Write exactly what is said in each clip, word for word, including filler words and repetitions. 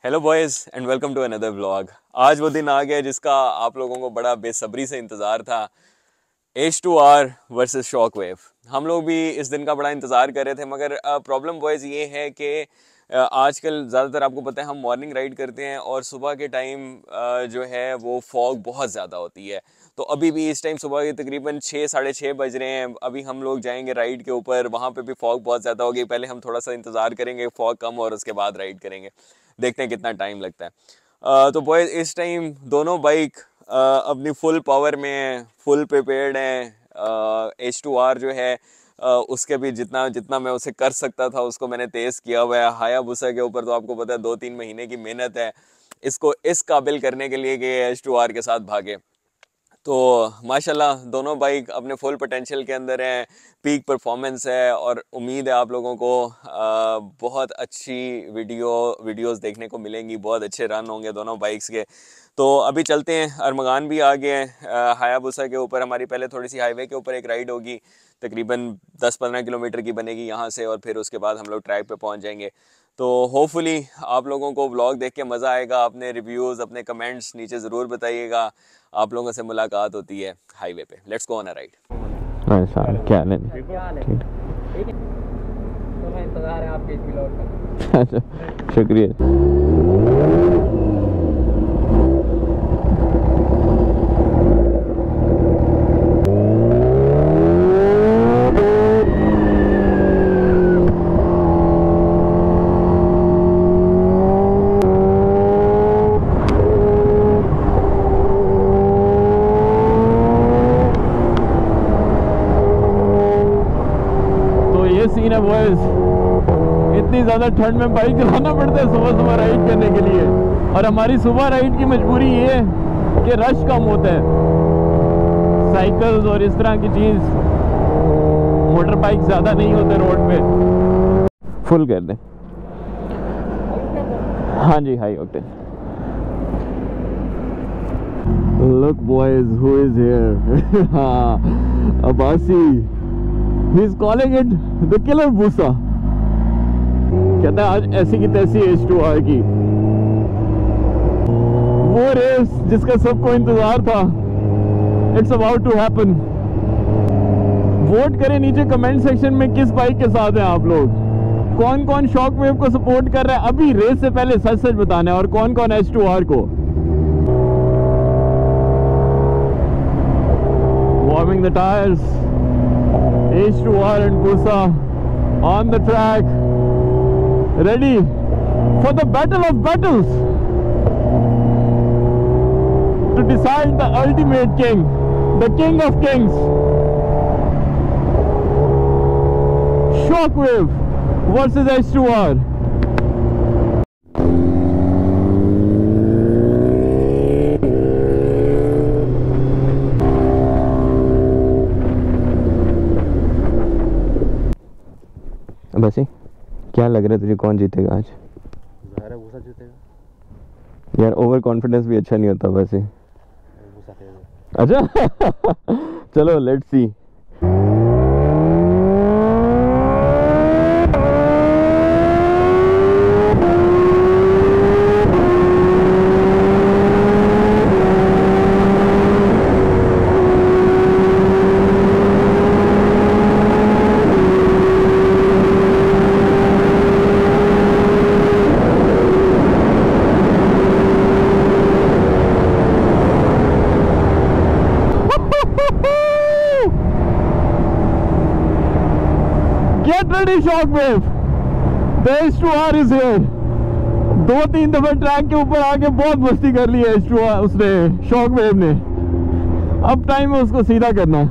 Hello boys and welcome to another vlog. आज वो दिन आ गया जिसका आप लोगों को बड़ा बेसब्री से इंतज़ार था। H two R versus shock wave. हम लोग भी इस दिन का बड़ा इंतज़ार कर रहे थे, मगर प्रॉब्लम बॉयज़ ये है कि आजकल ज़्यादातर आपको पता है हम मॉर्निंग राइड करते हैं और सुबह के टाइम जो है वो फॉग बहुत ज़्यादा होती है। तो अभी भी इस टाइम सुबह के तकरीबन छः साढ़े छः बज रहे हैं। अभी हम लोग जाएंगे राइड के ऊपर, वहाँ पे भी फॉग बहुत ज़्यादा होगी। पहले हम थोड़ा सा इंतज़ार करेंगे फॉग कम और उसके बाद राइड करेंगे, देखते हैं कितना टाइम लगता है। uh, तो बॉयज़ इस टाइम दोनों बाइक uh, अपनी फुल पावर में हैं, फुल प्रिपेयर्ड हैं। एच टू आर जो है uh, उसके भी जितना जितना मैं उसे कर सकता था उसको मैंने तेज़ किया हुआ है। हायाबुसा के ऊपर तो आपको पता है दो तीन महीने की मेहनत है इसको इस काबिल करने के लिए कि एच टू आर के साथ भागे। तो माशाल्लाह दोनों बाइक अपने फुल पोटेंशियल के अंदर हैं, पीक परफॉर्मेंस है और उम्मीद है आप लोगों को आ, बहुत अच्छी वीडियो वीडियोस देखने को मिलेंगी, बहुत अच्छे रन होंगे दोनों बाइक्स के। तो अभी चलते हैं, अरमगान भी आ गए हैं। हायाबुसा के ऊपर हमारी पहले थोड़ी सी हाईवे के ऊपर एक राइड होगी, तकरीबन दस पंद्रह किलोमीटर की बनेगी यहाँ से, और फिर उसके बाद हम लोग ट्रैक पे पहुँच जाएंगे। तो होपफुली आप लोगों को व्लॉग देख के मज़ा आएगा। अपने रिव्यूज़ अपने कमेंट्स नीचे ज़रूर बताइएगा। आप लोगों से मुलाकात होती है हाईवे पे। Let's go on a ride. क्या हाल है? तो मैं इंतज़ार है आपके इस व्लॉग का। अच्छा, शुक्रिया। सीन है बॉयज, इतनी ज़्यादा ठंड में बाइक चलाना पड़ता है सुबह सुबह राइड करने के लिए। और हमारी सुबह राइड की मजबूरी ये है कि रश कम होता है, साइकिल्स और इस तरह की चीज़, मोटर बाइक ज़्यादा नहीं होते रोड पे। फुल कर दें। हाँ जी, high octane. Look boys, who is here? हाँ, Abbasi. He is calling it the killer Busa। कहता है आज ऐसी की तैसी एच टू आर की वो रेस जिसका सबको इंतजार था, it's about to happen. Vote करें नीचे कमेंट सेक्शन में किस बाइक के साथ हैं आप लोग, कौन कौन शॉक वेव को सपोर्ट कर रहा है। अभी रेस से पहले सच सच बताना है, और कौन कौन एच टू आर को। Warming the tyres, H two R and Busa on the track, ready for the battle of battles to decide the ultimate king, the king of kings, Shockwave versus H two R. बसी, क्या लग रहा है तुझे, कौन जीतेगा आज? ज़ाहिर है भूसा जीतेगा यार, ओवर कॉन्फिडेंस भी अच्छा नहीं होता वैसे। भूसा खेलेगा। अच्छा चलो let's see. Get ready Shockwave, the H two R is here। दो तीन दफे ट्रैक के ऊपर आके बहुत मस्ती कर ली है एच टू आर उसने, Shockwave ने। अब टाइम है उसको सीधा करना।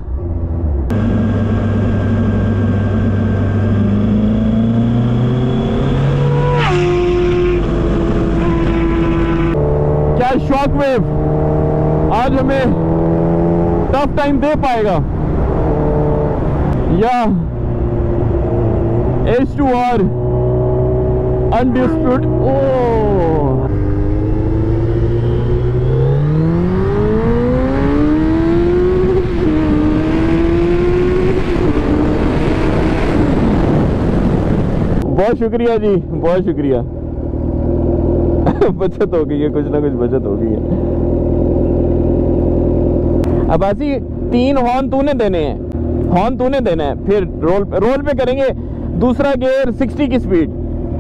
क्या Shockwave आज हमें टफ टाइम दे पाएगा या एच टू आर अनडिस्प्यूटेड? ओह, बहुत शुक्रिया जी, बहुत शुक्रिया। बचत हो गई है, कुछ ना कुछ बचत हो गई है। अब ऐसी तीन हॉर्न तूने देने हैं, हॉर्न तूने देना है, फिर रोल रोल पे करेंगे। दूसरा गियर साठ की स्पीड।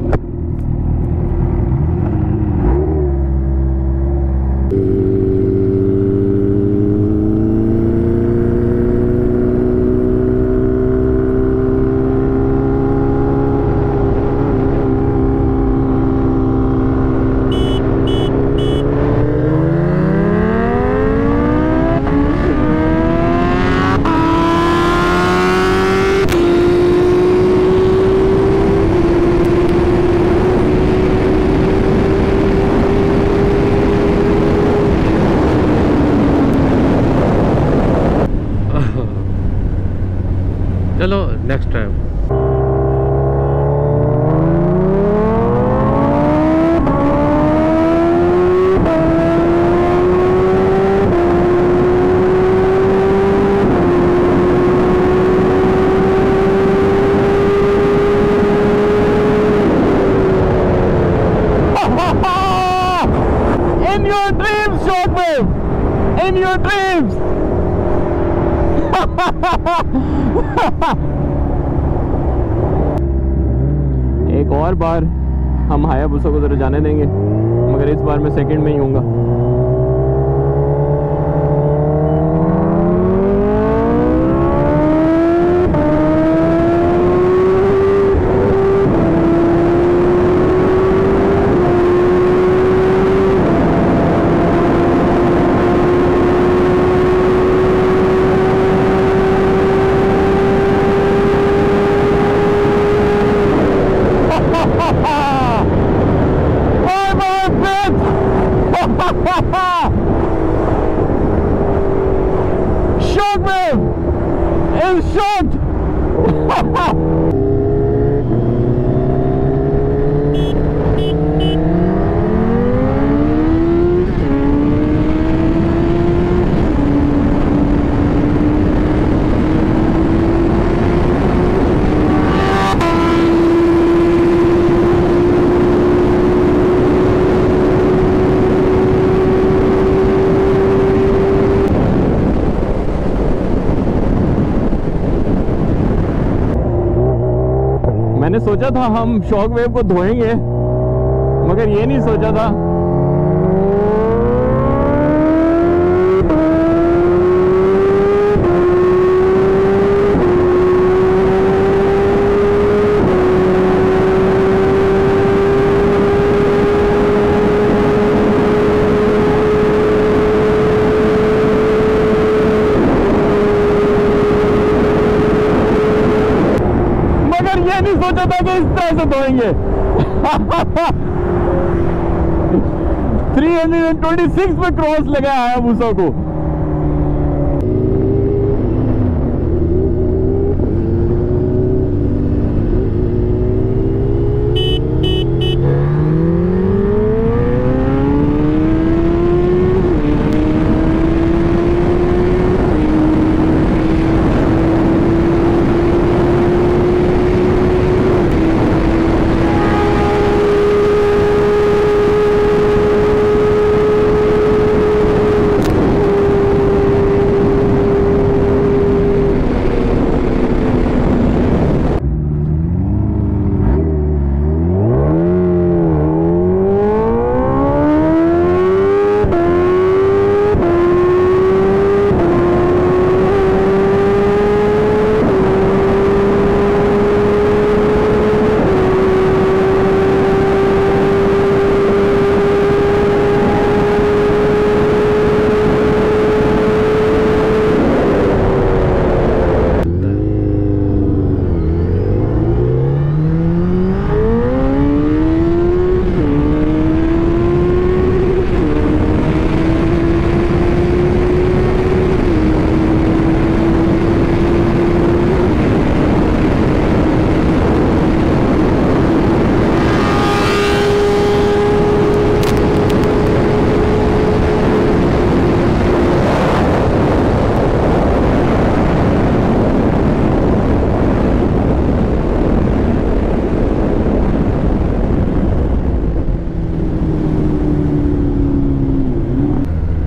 चलो next time. In your dreams, Shockwave! In your dreams! एक और बार हम हायाबुसा को जरा जाने देंगे, मगर इस बार मैं सेकंड में ही हूँगा। Shockwave is shocked. मैंने सोचा था हम शॉकवेव को धोएंगे, मगर ये नहीं सोचा था नहीं सोचा था कि इस तरह से धोएंगे। तीन सौ छब्बीस पे क्रॉस लगा हायाबुसा को।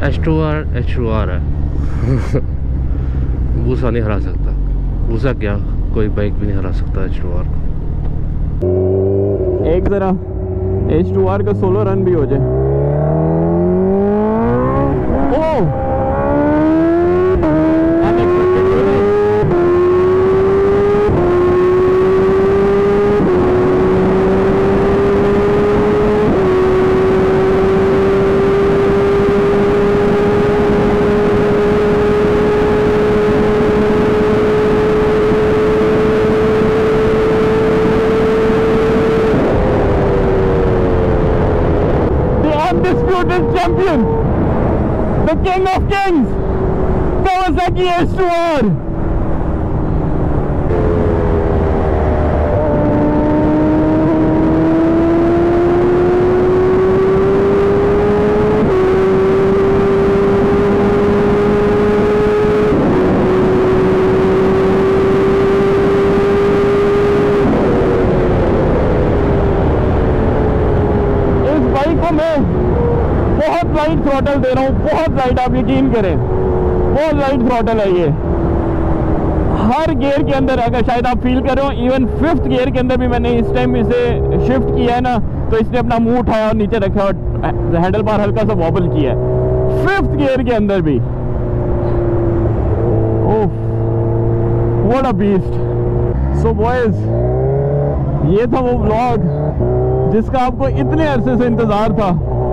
H two R H two R है। बूसा नहीं हरा सकता, बूसा क्या कोई बाइक भी नहीं हरा सकता एच टू आर को। एक ज़रा एच टू आर का सोलो रन भी हो जाए। Oh champion, the king of kings, Kawasaki H two R. इस बाइक को मैं बहुत लाइट थ्रॉटल दे रहा हूँ, बहुत लाइट, आप यकीन करें बहुत लाइट थ्रॉटल है ये। हर गियर के अंदर अगर शायद आप फील कर रहे हो, इवन फिफ्थ गियर के अंदर भी मैंने इस टाइम इसे शिफ्ट किया है ना, तो इसने अपना मुंह उठाया और नीचे रखा और हैंडल बार हल्का सा वॉबल किया है फिफ्थ गियर के अंदर भी। Oh what a beast. So boys, ये था वो व्लॉग जिसका आपको इतने अरसे से इंतजार था।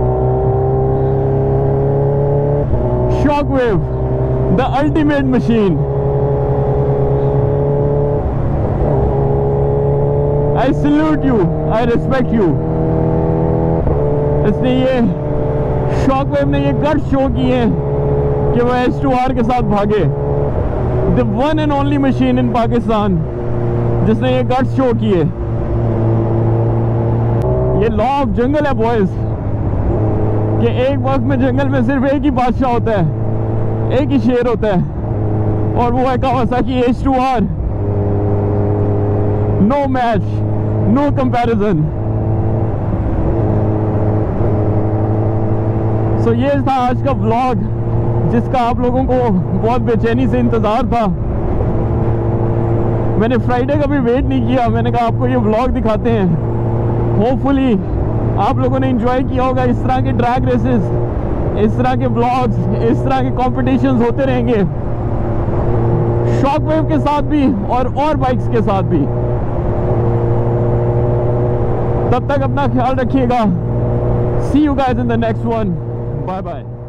Shockwave, the ultimate machine. I salute you, I respect you. इसने ये Shockwave ने ये गट शो किए कि वो एच टू आर के साथ भागे। The one and only machine in Pakistan जिसने ये गट शो किए। ये लॉ ऑफ जंगल है बॉयज, कि एक वक्त में जंगल में सिर्फ एक ही बादशाह होता है, एक ही शेर होता है, और वो है Kawasaki H two R. No match, no comparison. So ये था आज का व्लॉग जिसका आप लोगों को बहुत बेचैनी से इंतज़ार था। मैंने फ्राइडे का भी वेट नहीं किया, मैंने कहा आपको ये व्लॉग दिखाते हैं। होपफुली आप लोगों ने एंजॉय किया होगा। इस तरह के ट्रैक रेसेस, इस तरह के व्लॉग्स, इस तरह के कॉम्पिटिशन्स होते रहेंगे, शॉकवेव के साथ भी और और बाइक्स के साथ भी। तब तक अपना ख्याल रखिएगा। See you guys in the next one. Bye bye.